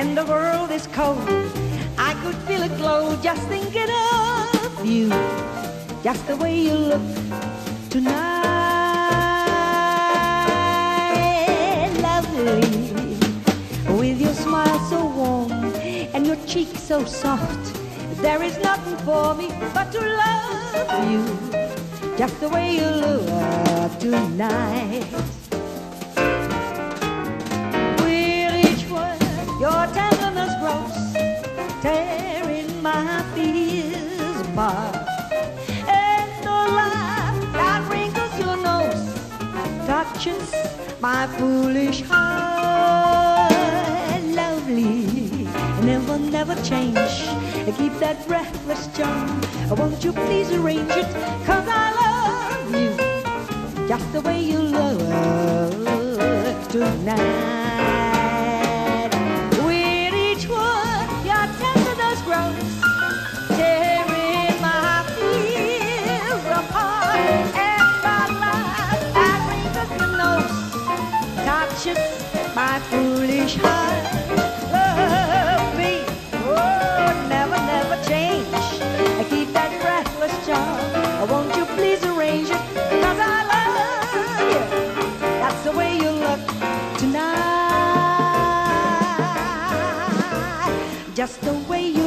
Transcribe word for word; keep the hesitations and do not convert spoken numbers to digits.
and the world is cold. I could feel a glow just thinking of you, just the way you look tonight. Lovely, with your smile so warm and your cheek so soft, there is nothing for me but to love you, just the way you look tonight. With each word, your tenderness grows, tearing my fears apart. And the laugh that wrinkles your nose touches my foolish heart. Lovely, never, never change. Keep that breathless charm. Won't you please arrange it? 'Cause I love you just the way you look tonight. With each word, your tenderness grows, tearing my fears apart. And the laugh that wrinkles your nose touches my foolish heart. Love me, oh, never, never change. Keep that breathless charm. Won't you please arrange it? 'Cause I love you. That's the way you look tonight. Just the way you